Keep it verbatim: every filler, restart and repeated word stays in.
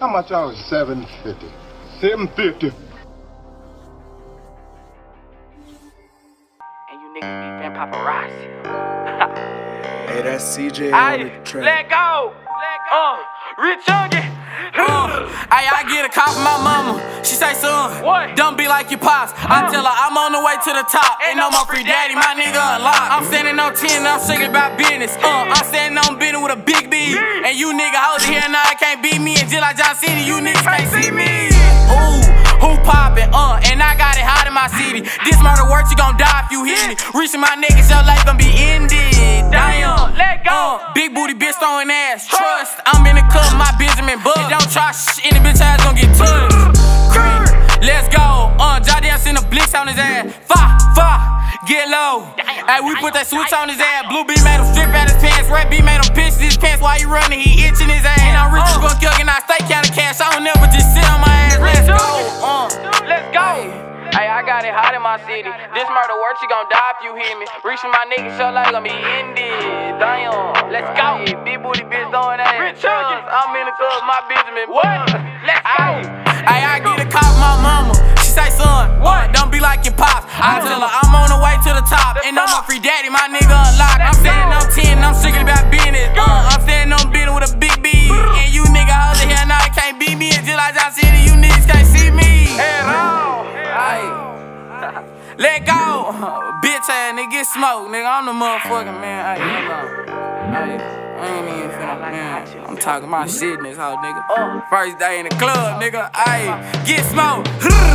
How much are it? seven fifty. seven fifty. And you niggas be been paparazzi. Hey, that's C J Aye, on the track. let go. Let go. Uh, Rich Youngin. Uh, Aye, I get a call from my mama. She say, son, what? Don't be like your pops. I tell her I'm on the way to the top. Ain't no more free daddy, my nigga unlocked. I'm standing on ten and I'm singing about business. Uh, I'm standing on business with a big B. And you nigga hoes here now, I can't beat me. And just like John City, you niggas can't see me. Ooh, who poppin'? Uh, and I got it hot in my city. This murder work, you gon' die if you hit it. Reaching my niggas, your life gon' be ended. Damn, let go. Uh, big booty bitch throwing ass. Trust, I'm in the club, my Benjamin Bug. Don't try shit, any bitch ass gon' get touched. Green, let's go. Uh, Jadian send a blitz on his ass. Fa, fa, get low. Hey, we put that switch on his ass. Blue B made him strip out his pants. Red B made him pitch his pants while he running. He itching his ass. And I'm rich as fuck, and I stay counting cash. I don't never just sit on my ass. Let's go. Uh, let's go. Hey, I got it hot in my city. This murder work, you gon' die if you hear me. Reaching my niggas, show like gon' be ended. Damn, let's go. Hey, big booty bitch throwing ass. Rich I'm in the club, my Benjamin. What? Let's go. Hey, I get a call from my mama. She say, son, what? Don't be like your pops. I tell her I'm on the way to the top. And I'm a free daddy, my nigga unlocked. I'm standing on ten, I'm singing about business. Uh, I'm standing on business with a big B. And you nigga hoes in here now, they can't beat me. And just like John City, you niggas can't see me. At all. Let go. Bitch ass nigga, get smoked, nigga. I'm the motherfucking man. Ay, hold on. Ay, I ain't even finna, man. I'm talking my shit in this hoe, nigga. First day in the club, nigga. Ay, get smoked.